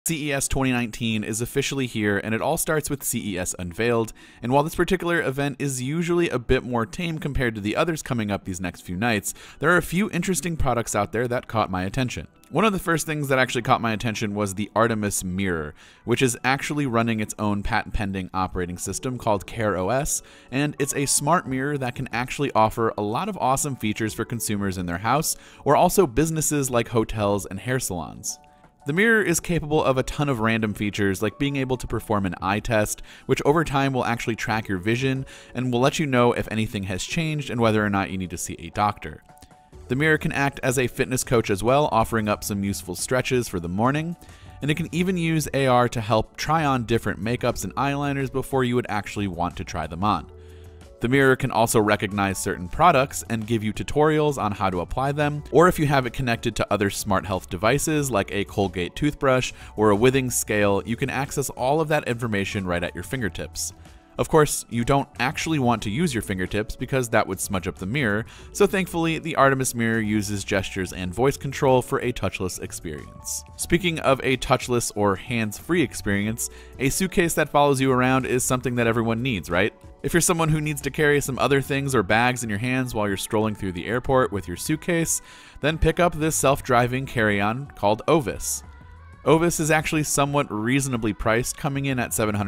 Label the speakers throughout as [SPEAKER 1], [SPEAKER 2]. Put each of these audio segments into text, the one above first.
[SPEAKER 1] CES 2019 is officially here, and it all starts with CES Unveiled, and while this particular event is usually a bit more tame compared to the others coming up these next few nights, there are a few interesting products out there that caught my attention. One of the first things that actually caught my attention was the Artemis Mirror, which is actually running its own patent-pending operating system called Care OS, and it's a smart mirror that can actually offer a lot of awesome features for consumers in their house, or also businesses like hotels and hair salons. The mirror is capable of a ton of random features, like being able to perform an eye test, which over time will actually track your vision and will let you know if anything has changed and whether or not you need to see a doctor. The mirror can act as a fitness coach as well, offering up some useful stretches for the morning, and it can even use AR to help try on different makeups and eyeliners before you would actually want to try them on. The mirror can also recognize certain products and give you tutorials on how to apply them, or if you have it connected to other smart health devices like a Colgate toothbrush or a Withings scale, you can access all of that information right at your fingertips. Of course, you don't actually want to use your fingertips because that would smudge up the mirror, so thankfully the Artemis Mirror uses gestures and voice control for a touchless experience. Speaking of a touchless or hands-free experience, a suitcase that follows you around is something that everyone needs, right? If you're someone who needs to carry some other things or bags in your hands while you're strolling through the airport with your suitcase, then pick up this self-driving carry-on called Ovis. Ovis is actually somewhat reasonably priced, coming in at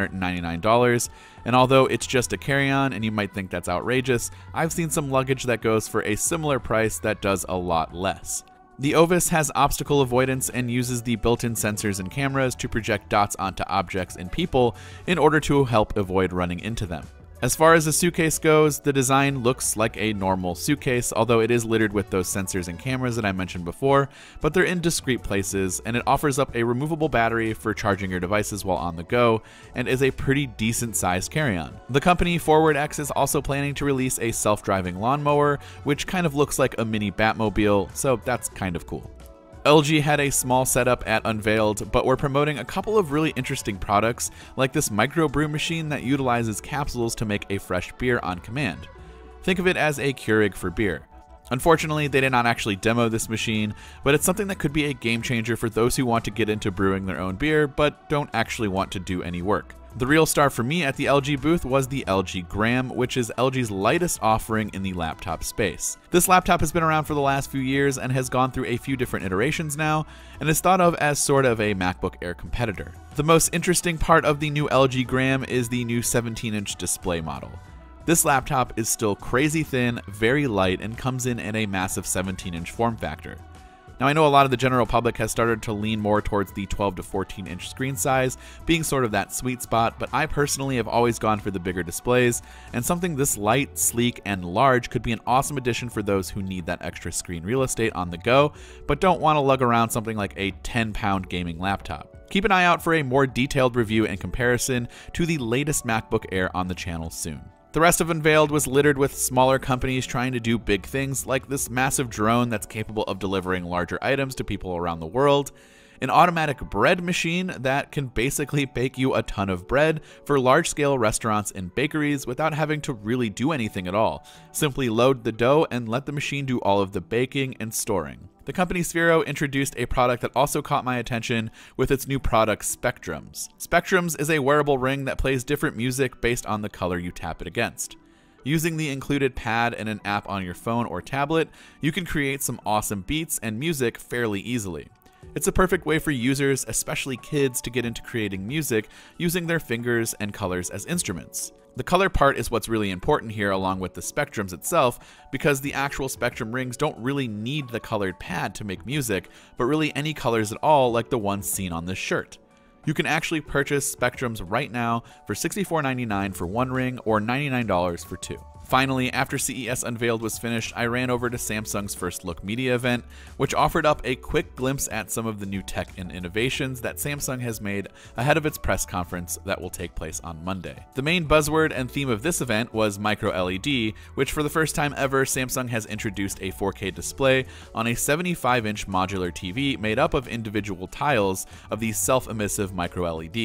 [SPEAKER 1] $799, and although it's just a carry-on and you might think that's outrageous, I've seen some luggage that goes for a similar price that does a lot less. The Ovis has obstacle avoidance and uses the built-in sensors and cameras to project dots onto objects and people in order to help avoid running into them. As far as the suitcase goes, the design looks like a normal suitcase, although it is littered with those sensors and cameras that I mentioned before, but they're in discrete places, and it offers up a removable battery for charging your devices while on the go, and is a pretty decent sized carry-on. The company ForwardX is also planning to release a self-driving lawnmower, which kind of looks like a mini Batmobile, so that's kind of cool. LG had a small setup at Unveiled, but we're promoting a couple of really interesting products, like this microbrew machine that utilizes capsules to make a fresh beer on command. Think of it as a Keurig for beer. Unfortunately, they did not actually demo this machine, but it's something that could be a game changer for those who want to get into brewing their own beer, but don't actually want to do any work. The real star for me at the LG booth was the LG Gram, which is LG's lightest offering in the laptop space. This laptop has been around for the last few years and has gone through a few different iterations now, and is thought of as sort of a MacBook Air competitor. The most interesting part of the new LG Gram is the new 17-inch display model. This laptop is still crazy thin, very light, and comes in a massive 17-inch form factor. Now, I know a lot of the general public has started to lean more towards the 12 to 14-inch screen size, being sort of that sweet spot, but I personally have always gone for the bigger displays, and something this light, sleek, and large could be an awesome addition for those who need that extra screen real estate on the go, but don't want to lug around something like a 10-pound gaming laptop. Keep an eye out for a more detailed review and comparison to the latest MacBook Air on the channel soon. The rest of Unveiled was littered with smaller companies trying to do big things, like this massive drone that's capable of delivering larger items to people around the world, an automatic bread machine that can basically bake you a ton of bread for large-scale restaurants and bakeries without having to really do anything at all. Simply load the dough and let the machine do all of the baking and storing. The company Sphero introduced a product that also caught my attention with its new product, Spectrums. Spectrums is a wearable ring that plays different music based on the color you tap it against. Using the included pad and an app on your phone or tablet, you can create some awesome beats and music fairly easily. It's a perfect way for users, especially kids, to get into creating music using their fingers and colors as instruments. The color part is what's really important here, along with the spectrums itself, because the actual Spectrum rings don't really need the colored pad to make music, but really any colors at all, like the ones seen on this shirt. You can actually purchase Spectrums right now for $64.99 for one ring or $99 for two. Finally, after CES Unveiled was finished, I ran over to Samsung's First Look Media event, which offered up a quick glimpse at some of the new tech and innovations that Samsung has made ahead of its press conference that will take place on Monday. The main buzzword and theme of this event was micro LED, which for the first time ever, Samsung has introduced a 4K display on a 75-inch modular TV made up of individual tiles of these self-emissive micro LEDs.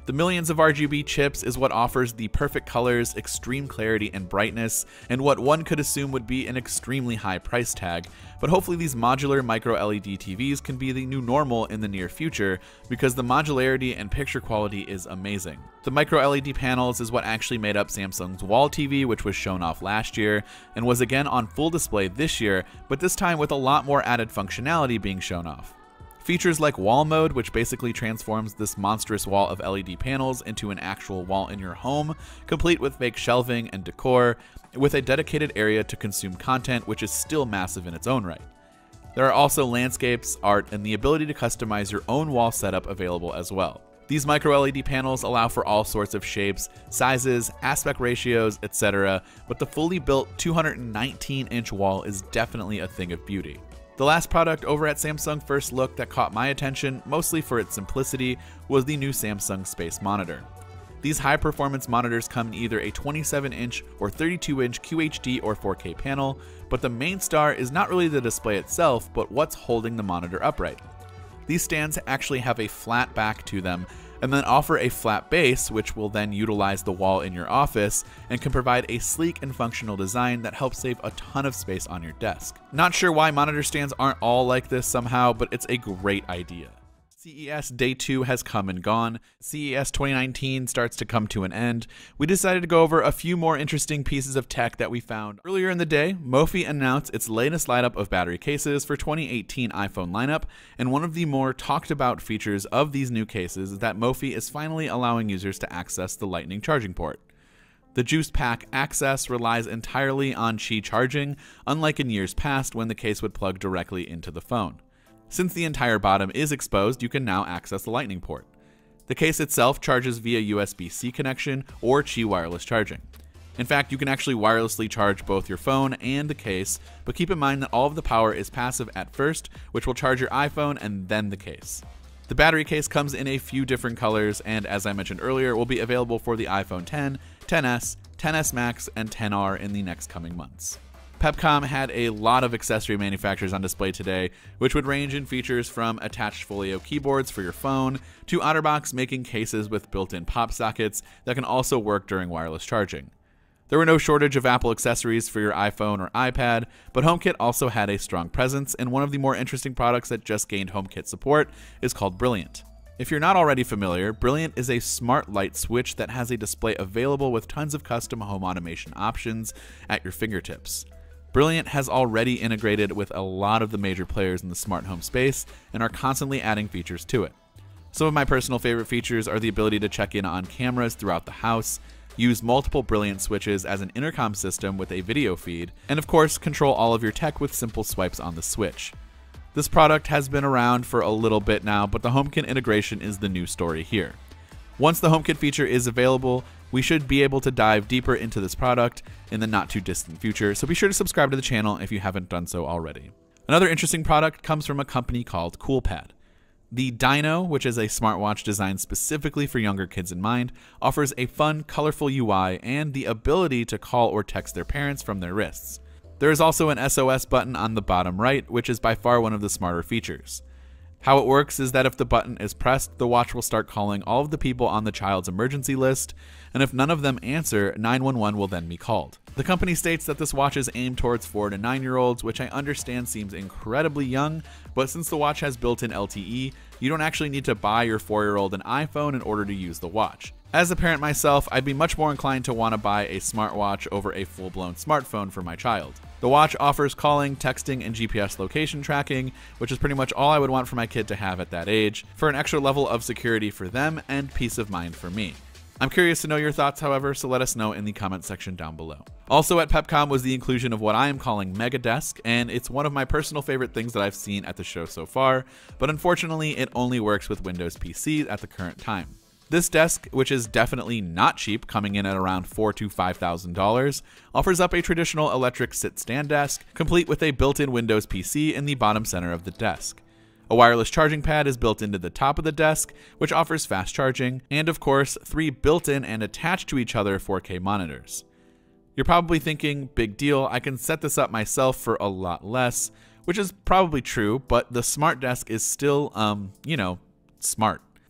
[SPEAKER 1] The millions of RGB chips is what offers the perfect colors, extreme clarity and brightness, and what one could assume would be an extremely high price tag, but hopefully these modular micro LED TVs can be the new normal in the near future because the modularity and picture quality is amazing. The micro LED panels is what actually made up Samsung's wall TV, which was shown off last year and was again on full display this year, but this time with a lot more added functionality being shown off. Features like wall mode, which basically transforms this monstrous wall of LED panels into an actual wall in your home, complete with fake shelving and decor, with a dedicated area to consume content, which is still massive in its own right. There are also landscapes, art, and the ability to customize your own wall setup available as well. These micro LED panels allow for all sorts of shapes, sizes, aspect ratios, etc., but the fully built 219-inch wall is definitely a thing of beauty. The last product over at Samsung First Look that caught my attention, mostly for its simplicity, was the new Samsung Space Monitor. These high-performance monitors come in either a 27-inch or 32-inch QHD or 4K panel, but the main star is not really the display itself, but what's holding the monitor upright. These stands actually have a flat back to them, and then offer a flat base, which will then utilize the wall in your office and can provide a sleek and functional design that helps save a ton of space on your desk. Not sure why monitor stands aren't all like this somehow, but it's a great idea. CES Day 2 has come and gone. CES 2019 starts to come to an end. We decided to go over a few more interesting pieces of tech that we found. Earlier in the day, Mophie announced its latest lineup of battery cases for 2018 iPhone lineup, and one of the more talked about features of these new cases is that Mophie is finally allowing users to access the Lightning charging port. The Juice Pack access relies entirely on Qi charging, unlike in years past when the case would plug directly into the phone. Since the entire bottom is exposed, you can now access the Lightning port. The case itself charges via USB-C connection or Qi wireless charging. In fact, you can actually wirelessly charge both your phone and the case, but keep in mind that all of the power is passive at first, which will charge your iPhone and then the case. The battery case comes in a few different colors and, as I mentioned earlier, will be available for the iPhone X, XS, XS Max, and XR in the next coming months. Pepcom had a lot of accessory manufacturers on display today, which would range in features from attached folio keyboards for your phone to OtterBox making cases with built-in pop sockets that can also work during wireless charging. There were no shortage of Apple accessories for your iPhone or iPad, but HomeKit also had a strong presence, and one of the more interesting products that just gained HomeKit support is called Brilliant. If you're not already familiar, Brilliant is a smart light switch that has a display available with tons of custom home automation options at your fingertips. Brilliant has already integrated with a lot of the major players in the smart home space and are constantly adding features to it. Some of my personal favorite features are the ability to check in on cameras throughout the house, use multiple Brilliant switches as an intercom system with a video feed, and of course control all of your tech with simple swipes on the switch. This product has been around for a little bit now, but the HomeKit integration is the new story here. Once the HomeKit feature is available, we should be able to dive deeper into this product in the not too distant future, so be sure to subscribe to the channel if you haven't done so already. Another interesting product comes from a company called CoolPad. The Dino, which is a smartwatch designed specifically for younger kids in mind, offers a fun, colorful UI and the ability to call or text their parents from their wrists. There is also an SOS button on the bottom right, which is by far one of the smarter features. How it works is that if the button is pressed, the watch will start calling all of the people on the child's emergency list, and if none of them answer, 911 will then be called. The company states that this watch is aimed towards 4 to 9-year-olds, which I understand seems incredibly young, but since the watch has built-in LTE, you don't actually need to buy your 4-year-old an iPhone in order to use the watch. As a parent myself, I'd be much more inclined to want to buy a smartwatch over a full-blown smartphone for my child. The watch offers calling, texting, and GPS location tracking, which is pretty much all I would want for my kid to have at that age, for an extra level of security for them and peace of mind for me. I'm curious to know your thoughts, however, so let us know in the comment section down below. Also at Pepcom was the inclusion of what I am calling Mega Desk, and it's one of my personal favorite things that I've seen at the show so far, but unfortunately it only works with Windows PC at the current time. This desk, which is definitely not cheap, coming in at around $4,000 to $5,000, offers up a traditional electric sit-stand desk, complete with a built-in Windows PC in the bottom center of the desk. A wireless charging pad is built into the top of the desk, which offers fast charging, and of course, 3 built-in and attached to each other 4K monitors. You're probably thinking, big deal, I can set this up myself for a lot less, which is probably true, but the smart desk is still, smart.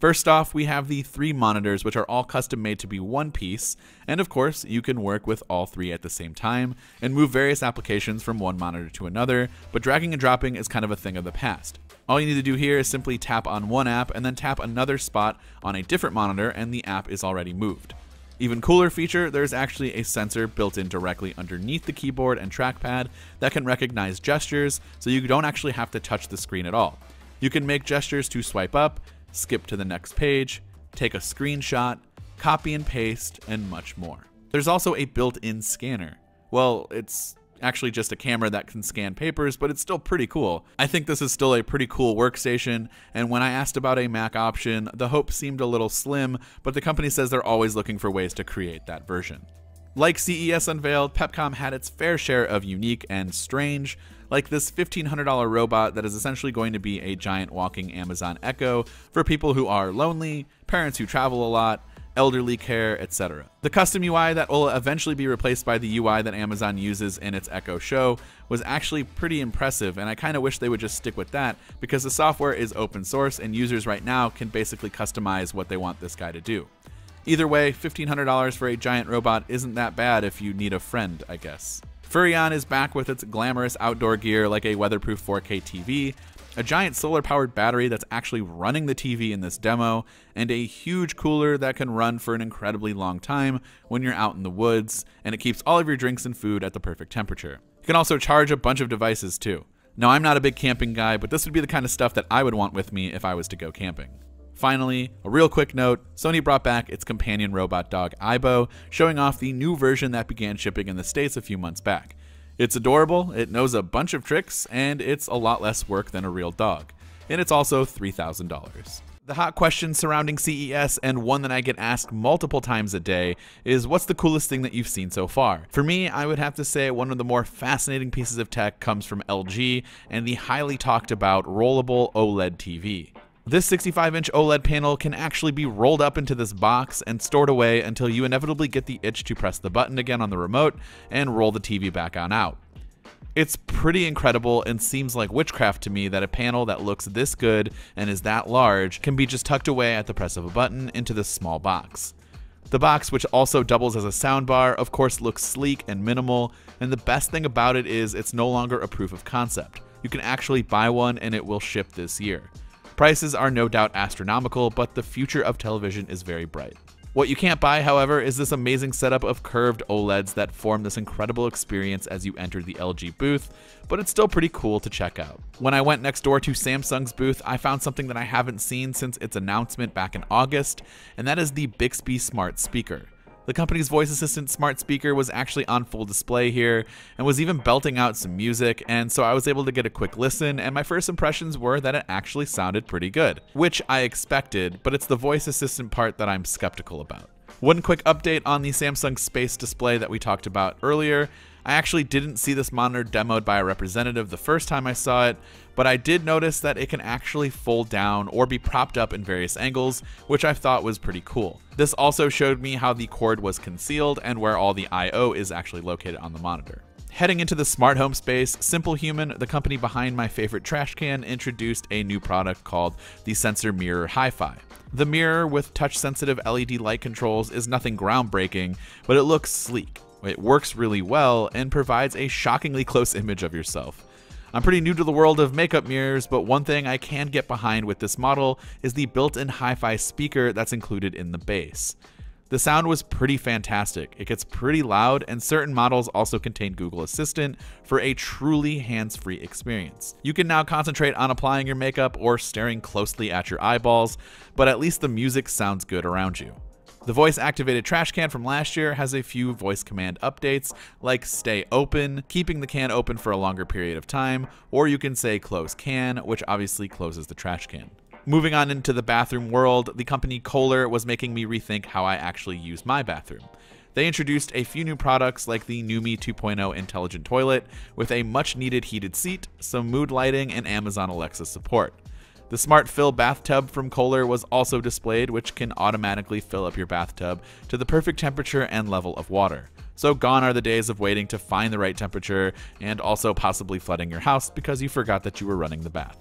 [SPEAKER 1] First off, we have the 3 monitors, which are all custom made to be one piece, and of course, you can work with all 3 at the same time and move various applications from one monitor to another, but dragging and dropping is kind of a thing of the past. All you need to do here is simply tap on one app and then tap another spot on a different monitor and the app is already moved. Even cooler feature, there's actually a sensor built in directly underneath the keyboard and trackpad that can recognize gestures, so you don't actually have to touch the screen at all. You can make gestures to swipe up, skip to the next page, take a screenshot, copy and paste, and much more. There's also a built-in scanner. Well, it's actually just a camera that can scan papers, but it's still pretty cool. I think this is still a pretty cool workstation, and when I asked about a Mac option, the hope seemed a little slim, but the company says they're always looking for ways to create that version. Like CES unveiled, Pepcom had its fair share of unique and strange, like this $1,500 robot that is essentially going to be a giant walking Amazon Echo for people who are lonely, parents who travel a lot, elderly care, etc. The custom UI that will eventually be replaced by the UI that Amazon uses in its Echo Show was actually pretty impressive, and I kind of wish they would just stick with that because the software is open source and users right now can basically customize what they want this guy to do. Either way, $1,500 for a giant robot isn't that bad if you need a friend, I guess. Furrion is back with its glamorous outdoor gear like a weatherproof 4K TV, a giant solar-powered battery that's actually running the TV in this demo, and a huge cooler that can run for an incredibly long time when you're out in the woods, and it keeps all of your drinks and food at the perfect temperature. You can also charge a bunch of devices too. Now, I'm not a big camping guy, but this would be the kind of stuff that I would want with me if I was to go camping. Finally, a real quick note, Sony brought back its companion robot dog Aibo, showing off the new version that began shipping in the States a few months back. It's adorable, it knows a bunch of tricks, and it's a lot less work than a real dog. And it's also $3,000. The hot question surrounding CES, and one that I get asked multiple times a day, is what's the coolest thing that you've seen so far? For me, I would have to say one of the more fascinating pieces of tech comes from LG and the highly talked about rollable OLED TV. This 65-inch OLED panel can actually be rolled up into this box and stored away until you inevitably get the itch to press the button again on the remote and roll the TV back on out. It's pretty incredible and seems like witchcraft to me that a panel that looks this good and is that large can be just tucked away at the press of a button into this small box. The box, which also doubles as a soundbar, of course looks sleek and minimal, and the best thing about it is it's no longer a proof of concept. You can actually buy one and it will ship this year. Prices are no doubt astronomical, but the future of television is very bright. What you can't buy, however, is this amazing setup of curved OLEDs that form this incredible experience as you enter the LG booth, but it's still pretty cool to check out. When I went next door to Samsung's booth, I found something that I haven't seen since its announcement back in August, and that is the Bixby Smart Speaker. The company's voice assistant smart speaker was actually on full display here and was even belting out some music, and so I was able to get a quick listen, and my first impressions were that it actually sounded pretty good, which I expected, but it's the voice assistant part that I'm skeptical about. One quick update on the Samsung Space display that we talked about earlier. I actually didn't see this monitor demoed by a representative the first time I saw it, but I did notice that it can actually fold down or be propped up in various angles, which I thought was pretty cool. This also showed me how the cord was concealed and where all the I/O is actually located on the monitor. Heading into the smart home space, Simple Human, the company behind my favorite trash can, introduced a new product called the Sensor Mirror Hi-Fi. The mirror with touch-sensitive LED light controls is nothing groundbreaking, but it looks sleek. It works really well and provides a shockingly close image of yourself. I'm pretty new to the world of makeup mirrors, but one thing I can get behind with this model is the built-in hi-fi speaker that's included in the base. The sound was pretty fantastic. It gets pretty loud, and certain models also contain Google Assistant for a truly hands-free experience. You can now concentrate on applying your makeup or staring closely at your eyeballs, but at least the music sounds good around you. The voice-activated trash can from last year has a few voice command updates, like stay open, keeping the can open for a longer period of time, or you can say close can, which obviously closes the trash can. Moving on into the bathroom world, the company Kohler was making me rethink how I actually use my bathroom. They introduced a few new products like the Numi 2.0 intelligent toilet with a much-needed heated seat, some mood lighting, and Amazon Alexa support. The Smart Fill bathtub from Kohler was also displayed, which can automatically fill up your bathtub to the perfect temperature and level of water. So gone are the days of waiting to find the right temperature and also possibly flooding your house because you forgot that you were running the bath.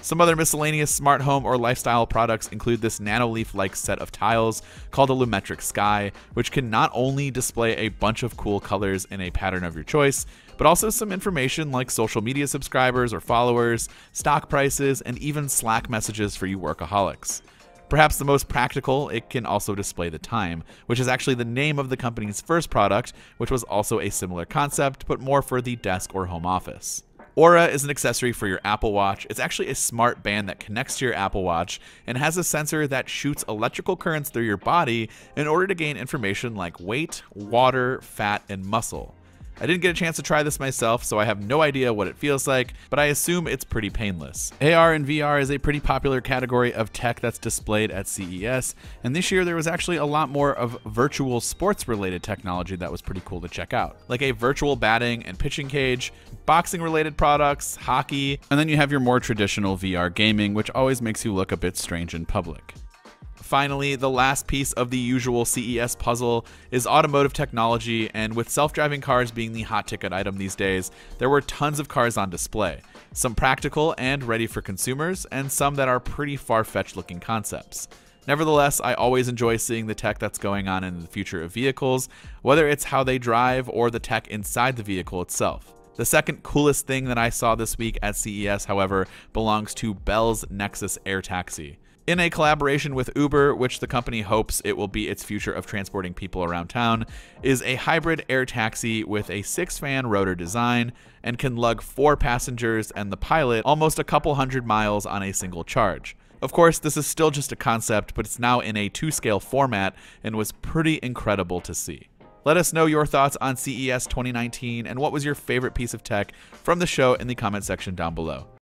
[SPEAKER 1] Some other miscellaneous smart home or lifestyle products include this nanoleaf-like set of tiles called a Lumetric Sky, which can not only display a bunch of cool colors in a pattern of your choice, but also some information like social media subscribers or followers, stock prices, and even Slack messages for you workaholics. Perhaps the most practical, it can also display the time, which is actually the name of the company's first product, which was also a similar concept, but more for the desk or home office. Aura is an accessory for your Apple Watch. It's actually a smart band that connects to your Apple Watch and has a sensor that shoots electrical currents through your body in order to gain information like weight, water, fat, and muscle. I didn't get a chance to try this myself, so I have no idea what it feels like, but I assume it's pretty painless. AR and VR is a pretty popular category of tech that's displayed at CES, and this year there was actually a lot more of virtual sports-related technology that was pretty cool to check out, like a virtual batting and pitching cage, boxing-related products, hockey, and then you have your more traditional VR gaming, which always makes you look a bit strange in public. Finally, the last piece of the usual CES puzzle is automotive technology, and with self-driving cars being the hot ticket item these days, there were tons of cars on display, some practical and ready for consumers, and some that are pretty far-fetched looking concepts. Nevertheless, I always enjoy seeing the tech that's going on in the future of vehicles, whether it's how they drive or the tech inside the vehicle itself. The second coolest thing that I saw this week at CES, however, belongs to Bell's Nexus Air Taxi. In a collaboration with Uber, which the company hopes it will be its future of transporting people around town, is a hybrid air taxi with a 6-fan rotor design and can lug 4 passengers and the pilot almost a couple hundred miles on a single charge. Of course, this is still just a concept, but it's now in a 2-scale format and was pretty incredible to see. Let us know your thoughts on CES 2019 and what was your favorite piece of tech from the show in the comment section down below.